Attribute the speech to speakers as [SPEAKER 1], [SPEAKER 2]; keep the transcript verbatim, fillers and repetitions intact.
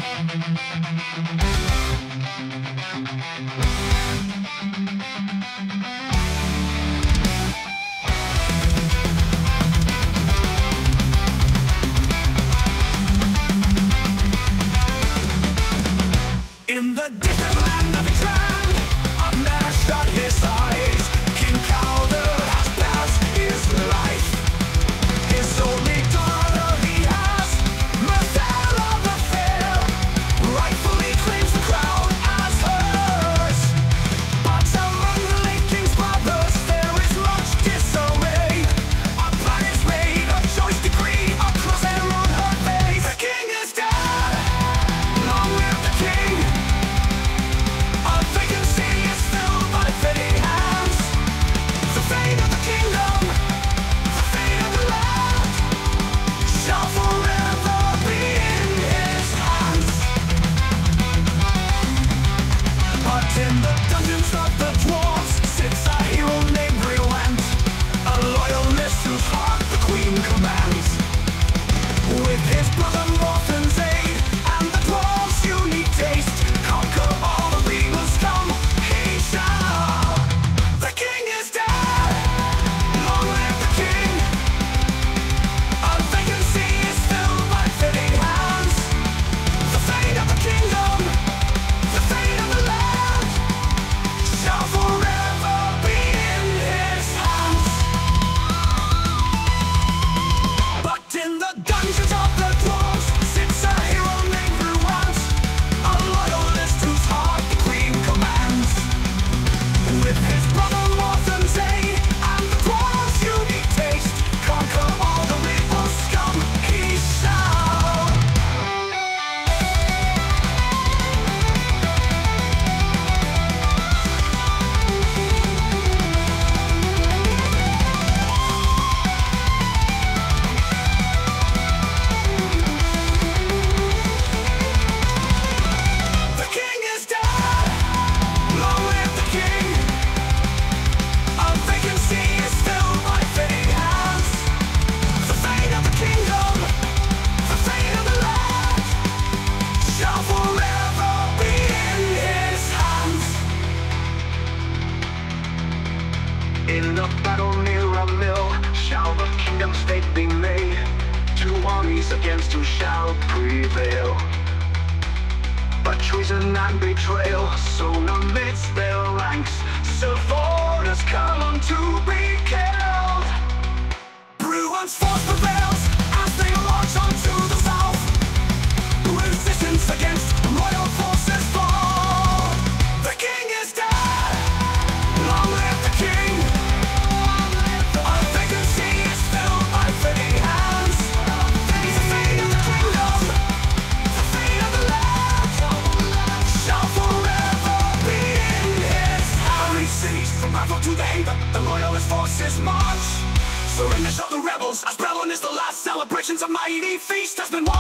[SPEAKER 1] In the distant land of Etrand, a man shut his eyes. King Calder has passed his life. His only daughter he has, Mythela the Fair, rightfully claims the crown as hers. But among the late king's brothers there is much disarray. A plan is made, a choice decree, a crosshair on her face. The king is dead, long live the king. A vacancy is filled by fitting hands. The fate of the kingdom, the fate of the land, shall forever be in his hands. But in the dungeons of the dwarves sits a hero named Bryant, a loyalist whose heart the queen commands. With his brother Morthen's aid and the dwarves' unique taste, conquer all the legal scum he shall. The king is dead, long live the king. A vacancy is filled by fitting hands. The fate of the kingdom, the fate of the land, shall forever be in his hands. But in the dungeons of the dwarves sits a hero named Bryant, a loyalist whose heart the queen commands. With his brother Morthen's aid and the dwarves' unique taste, conquer all the legal scum he shall. The king is dead, long live the king. A vacancy is filled by fitting hands. The fate of the kingdom, the fate of the land, shall forever be in his hands. In the battle near a mill shall the kingdom's fate be made. Two armies against who shall prevail. But treason and betrayal sown amidst their ranks, supporters come on to be killed. Bryant's force prevails as they march on to the south. Resistance against royal forces fall. The king is dead, long live the king. A vacancy is filled by fitting hands. The fate of the kingdom, the fate of the land, shall forever be in his hands. Cities from Rightfully to the haven, the loyalist forces march. Surrender shall the rebels, as prevalent is the last celebrations of mighty feast has been watched.